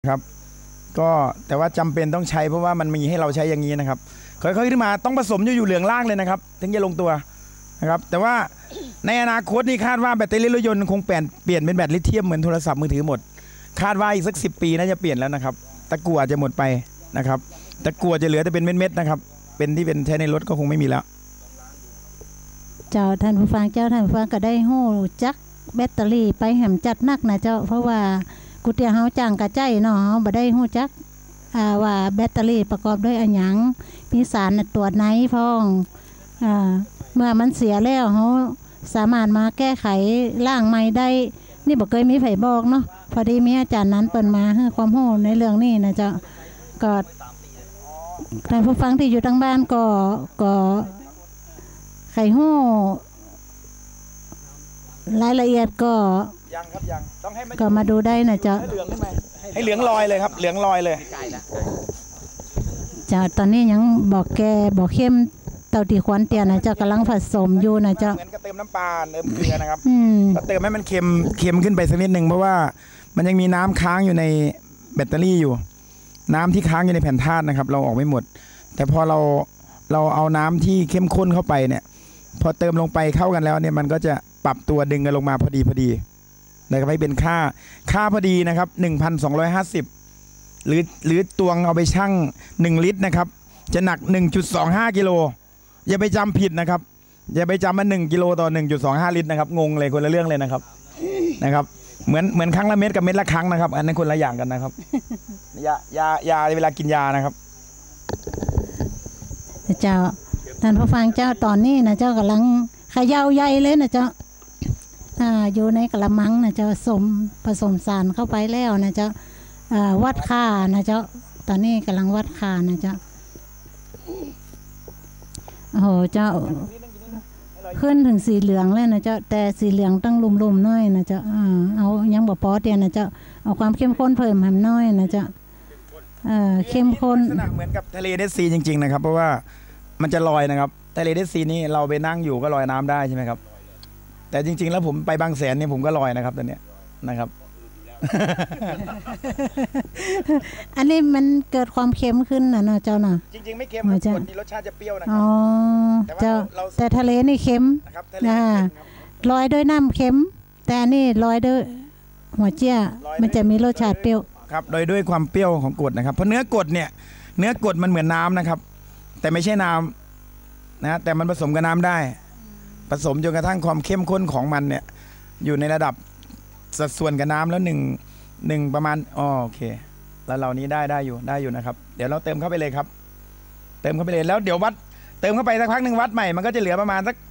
ครับก็แต่ว่าจำเป็นต้องใช้เพราะว่ามันมีให้เราใช้อย่างนี้นะครับค่อยๆขึ้นมาต้องผสมอยู่เหลืองล่างเลยนะครับถึงจะลงตัวนะครับแต่ว่าในอนาคตนี่คาดว่าแบตเตอรี่รถยนต์คงเปลี่ยนเป็นแบตลิเธียมเหมือนโทรศัพท์มือถือหมดคาดว่าอีกสัก10 ปีน่าจะเปลี่ยนแล้วนะครับตะกั่วจะหมดไปนะครับตะกั่วจะเหลือแต่เป็นเม็ดๆนะครับเป็นที่เป็นใช้ในรถก็คงไม่มีแล้วเจ้าท่านผู้ฟังก็ได้หู้จักแบตเตอรี่ไปแหมจัดนักนะเจ้าเพราะว่ากุเตียเฮาจ้างกระใจเนาะบ่ได้หู้จักว่าแบตเตอรี่ประกอบด้วยอันหยังมีสารตัวไหนพ้องเมื่อมันเสียแล้วเฮาสามารถมาแก้ไขล้างใหม่ได้นี่บ่เคยมีไผบอกเนาะพอดีมีอาจารย์นั้นเปิ้นมาให้ความรู้ในเรื่องนี้นะเจ้าก็ท่านผู้ฟังที่อยู่ทางบ้านก็ไขหู้รายละเอียดก็ยังครับยังต้องให้มันก็มาดูได้นะเจ้าให้เหลืองลอยเลยครับเหลืองลอยเลยเจ้าตอนนี้ยังบอกเข้มเต่าตีควันเตียนะเจ้ากำลังผสมอยู่นะเจ้าเหมือนกับเติมน้ำปลาเติมเกลือนะครับก็เติมให้มันเค็มขึ้นไปสักนิดหนึ่งเพราะว่ามันยังมีน้ำค้างอยู่ในแบตเตอรี่อยู่น้ำที่ค้างอยู่ในแผ่นธาตุนะครับเราออกไม่หมดแต่พอเราเอาน้ำที่เข้มข้นเข้าไปเนี่ยพอเติมลงไปเข้ากันแล้วเนี่ยมันก็จะปรับตัวดึงกันลงมาพอดีนะครับให้เป็นค่าพอดีนะครับ 1,250 หรือตวงเอาไปชั่ง1 ลิตรนะครับจะหนัก 1.25 กิโลอย่าไปจำผิดนะครับอย่าไปจำว่า1 กิโลต่อ 1.25 ลิตรนะครับงงเลยคนละเรื่องเลยนะครับเหมือนครั้งละเม็ดกับเม็ดละครั้งนะครับอันนั้นคนละอย่างกันนะครับยาเวลากินยานะครับเจ้าท่านผู้ฟังเจ้าตอนนี้นะเจ้ากำลังเขย่าใหญ่เลยนะเจ้าอยู่ในกระมังนะเจ้าผสมสารเข้าไปแล้วนะเจ้าวัดค่านะเจ้าตอนนี้กำลังวัดค่านะเจ้าโอ้โหเจ้าขึ้นถึงสีเหลืองเลยนะเจ้าแต่สีเหลืองต้องลุ่มๆน้อยนะเจ้าเอายังบ่พอเตียนะเจ้าเอาความเข้มข้นเพิ่มให้น้อยนะเจ้าเข้มข้นลักษณะเหมือนกับทะเลเดดซีจริงๆนะครับเพราะว่ามันจะลอยนะครับทะเลเดดซีนี่เราไปนั่งอยู่ก็ลอยน้ำได้ใช่ไหมครับแต่จริงๆแล้วผมไปบางแสนเนี่ยผมก็ลอยนะครับตอนนี้นะครับอันนี้มันเกิดความเค็มขึ้นนะเนาะเจ้าเนาะจริงๆไม่เค็มครับคนที่รสชาติจะเปรี้ยวนะครัแต่ทะเลนี่เค็มลอยด้วยน้ำเค็มแต่อันนี้ลอยด้วยหัวเจี้ยมันจะมีรสชาติเปรี้ยวครับโดยด้วยความเปรี้ยวของกรดนะครับเพราะเนื้อกรดมันเหมือนน้ำนะครับแต่ไม่ใช่น้ำนะแต่มันผสมกับน้ำได้ผสมจนกระทั่งความเข้มข้นของมันเนี่ยอยู่ในระดับสัดส่วนกับน้ำแล้วหนึ่งประมาณโอเคแล้วเหล่านี้ได้อยู่นะครับเดี๋ยวเราเติมเข้าไปเลยครับเติมเข้าไปเลยแล้วเดี๋ยววัดเติมเข้าไปสักพักหนึ่งวัดใหม่มันก็จะเหลือประมาณสัก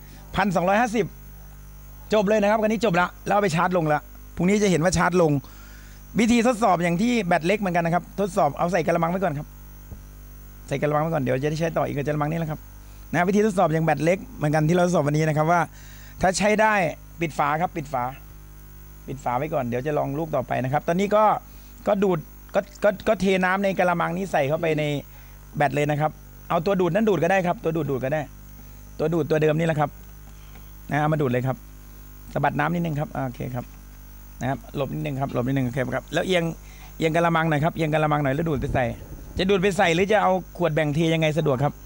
1,250จบเลยนะครับกันนี้จบละแล้วเอาไปชาร์จลงละพรุ่งนี้จะเห็นว่าชาร์จลงวิธีทดสอบอย่างที่แบตเล็กเหมือนกันนะครับทดสอบเอาใส่กระมังไว้ก่อนครับใส่กระมังไว้ก่อนเดี๋ยวจะได้ใช้ต่ออีกกระมังนี้แหละครับนะวิธีทดสอบอย่างแบตเล็กเหมือนกันที่เราทดสอบวันนี้นะครับว่าถ้าใช้ได้ปิดฝาครับปิดฝาไว้ก่อนเดี๋ยวจะลองลูกต่อไปนะครับตอนนี้ก็ดูดก็เทน้ำในกระมังนี้ใส่เข้าไปในแบตเลยนะครับเอาตัวดูดนั้นดูดก็ได้ครับตัวดูดก็ได้ตัวดูดตัวเดิมนี่แหละครับเอามาดูดเลยครับสะบัดน้ำนิดนึงครับโอเคครับนะครับหลบนิดนึงครับหลบนิดนึงโอเคครับแล้วเอียงกระมังหน่อยครับเอียงกระมังหน่อยแล้วดูดไปใส่จะดูดไปใส่หรือจะเอาขวดแบ่งเทยังไงสะดวกครับ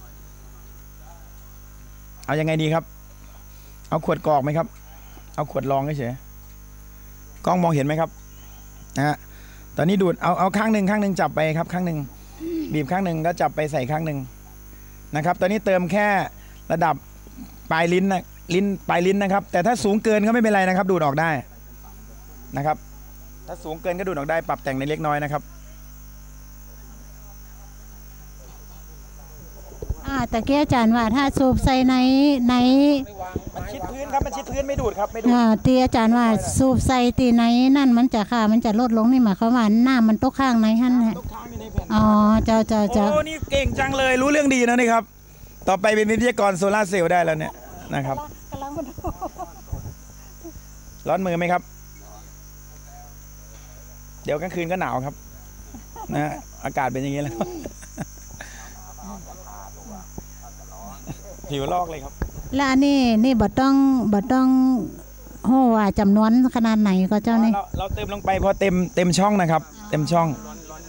เอายังไงดีครับเอาขวดกรอกไหมครับเอาขวดรองเฉยกล้องมองเห็นไหมครับนะฮะตอนนี้ดูดเอาข้างหนึ่งจับไปครับข้างหนึ่งบีบข้างหนึ่งแล้วจับไปใส่ข้างหนึ่งนะครับตอนนี้เติมแค่ระดับปลายลิ้นปลายลิ้นนะครับแต่ถ้าสูงเกินก็ไม่เป็นไรนะครับดูดออกได้นะครับถ้าสูงเกินก็ดูดออกได้ปรับแต่งในเล็กน้อยนะครับแต่แกอาจารย์ว่าถ้าสูบใส่ในมันชิดพื้นครับมันชิดพื้นไม่ดูดครับไม่ดูดที่อาจารย์ว่าสูบใส่ตีในนั่นมันจะลดลงนี่หมายความว่าหน้ามันตกข้างในหั่นแหละเจ้าโอ้นี่เก่งจังเลยรู้เรื่องดีนะนี่ครับต่อไปเป็นวิทยากรโซล่าเซลล์ได้แล้วเนี่ยนะครับร้อนมือไหมครับเดี๋ยวกลางคืนก็หนาวครับนะอากาศเป็นอย่างนี้แล้วผิวลอกเลยครับแล้วอันนี้บ่ต้องโหว่าจำนวนขนาดไหนก็เจ้านี่เราเติมลงไปพอเต็มช่องนะครับเต็มช่อง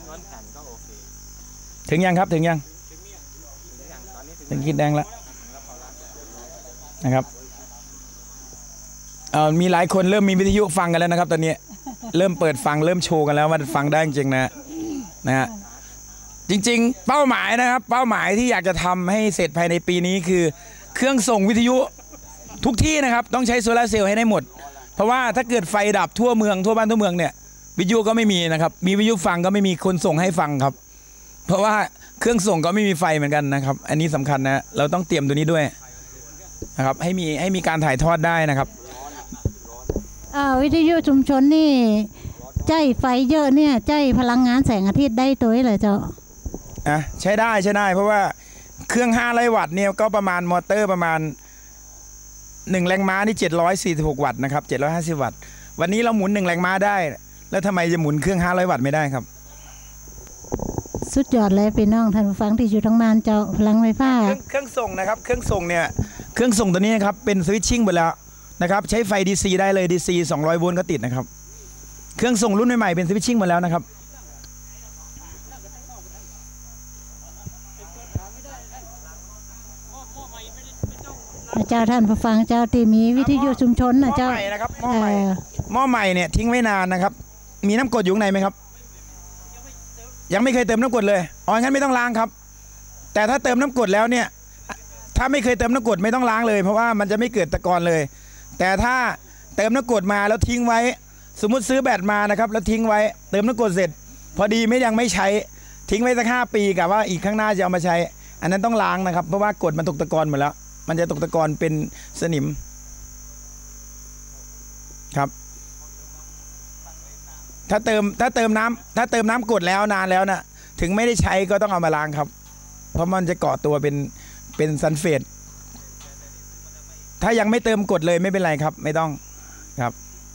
ถึงยังครับถึงยังถึงขีดแดงแล้วนะครับมีหลายคนเริ่มมีวิทยุฟังกันแล้วนะครับ ตอนนี้เริ่มเปิดฟังเริ่มโชว์กันแล้วว่าฟังได้จริงนะฮะจริงๆเป้าหมายนะครับเป้าหมายที่อยากจะทำให้เสร็จภายในปีนี้คือเครื่องส่งวิทยุทุกที่นะครับต้องใช้โซลาร์เซลล์ให้ได้หมดเพราะว่าถ้าเกิดไฟดับทั่วเมืองทั่วบ้านทั่วเมืองเนี่ยวิทยุก็ไม่มีนะครับมีวิทยุฟังก็ไม่มีคนส่งให้ฟังครับเพราะว่าเครื่องส่งก็ไม่มีไฟเหมือนกันนะครับอันนี้สำคัญนะเราต้องเตรียมตัวนี้ด้วยนะครับให้มีการถ่ายทอดได้นะครับวิทยุชุมชนนี่ใจไฟเยอะเนี่ยใจพลังงานแสงอาทิตย์ได้ตัวเหรอเจ้าใช้ได้เพราะว่าเครื่อง500 วัตต์เนี่ยก็ประมาณมอเตอร์ประมาณ1แรงม้านี่746 วัตต์นะครับ750 วัตต์วันนี้เราหมุน1แรงม้าได้แล้วทำไมจะหมุนเครื่อง500 วัตต์ไม่ได้ครับสุดยอดเลยพี่น้องท่านผู้ฟังที่อยู่ทั้งบ้านเจ้าพลังไฟฟ้าเครื่องส่งนะครับเครื่องส่งเนี่ยเครื่องส่งตัวนี้ครับเป็นสวิตชิ่งหมดแล้วนะครับใช้ไฟ DC ได้เลย DC 200 โวลต์ก็ติดนะครับเครื่องส่งรุ่นใหม่ๆเป็นสวิตชิ่งหมดแล้วนะครับเจ้าท่านผู้ฟังเจ้าที่มีวิทยุชุมชนนะเจ้าหม้อใหม่นะครับหม้อใหม่เนี่ยทิ้งไว้นานนะครับมีน้ำกรดอยู่ข้างในไหมครับยังไม่เคยเติมน้ำกรดเลยงั้นไม่ต้องล้างครับแต่ถ้าเติมน้ำกรดแล้วเนี่ยถ้าไม่เคยเติมน้ำกรดไม่ต้องล้างเลยเพราะว่ามันจะไม่เกิดตะกอนเลยแต่ถ้าเติมน้ำกรดมาแล้วทิ้งไว้สมมุติซื้อแบตมานะครับแล้วทิ้งไว้เติมน้ำกรดเสร็จพอดียังไม่ใช้ทิ้งไว้สัก5 ปีกับว่าอีกข้างหน้าจะเอามาใช้อันนั้นต้องล้างนะครับเพราะว่ากรดมันตกตะกอนหมดแล้วมันจะตกตะกอนเป็นสนิมครับถ้าเติมน้ำกรดแล้วนานแล้วนะถึงไม่ได้ใช้ก็ต้องเอามาล้างครับเพราะมันจะเกาะตัวเป็นซัลเฟตถ้ายังไม่เติมกรดเลยไม่เป็นไรครับไม่ต้องครับ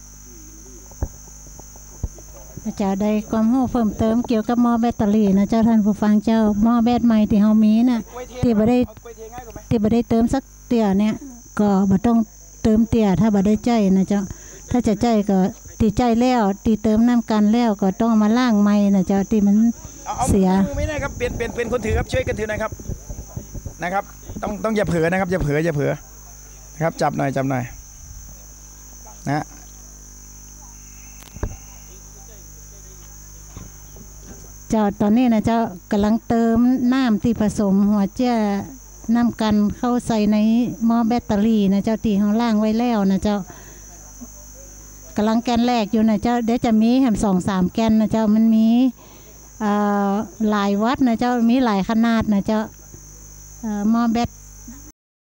เจ้าได้ความรู้เพิ่มเติมเกี่ยวกับหม้อแบตเตอรี่นะเจ้าท่านผู้ฟังเจ้าหม้อแบตใหม่ที่เฮามีน่ะที่บ่ได้เติมสักเตี่ยเนี่ยก็บ่ต้องเติมเตี่ยถ้าบ่ได้ใจนะเจ้าถ้าจะใจก็ตีใจแล้วตีเติมน้ำกันแล้วก็ต้องมาล้างใหม่นะเจ้าที่มันเสียไม่ได้ครับเป็นคนถือครับช่วยกันถือหน่อยครับนะครับต้องอย่าเผลอนะครับอย่าเผลอครับจับหน่อยนะเจ้าตอนนี้นะเจ้ากำลังเติมน้ำที่ผสมหัวเจ้าน้ำกันเข้าใส่ในหม้อแบตเตอรี่นะเจ้าที่เขาล่างไว้แล้วนะเจ้ากำลังแกนแรกอยู่นะเจ้าเดี๋ยวจะมีแหม2-3 แกนนะเจ้ามันมีหลายวัดนะเจ้ามีหลายขนาดนะเจ้าหม้อแบต